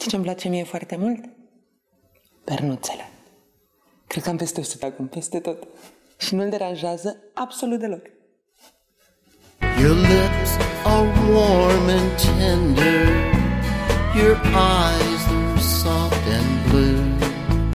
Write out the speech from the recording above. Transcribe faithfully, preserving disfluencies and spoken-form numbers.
Știi ce-mi place mie foarte mult? Pernuțele. Cred că am peste o sută acum, peste tot. Și nu-l deranjează absolut deloc. Your lips are warm and tender. Your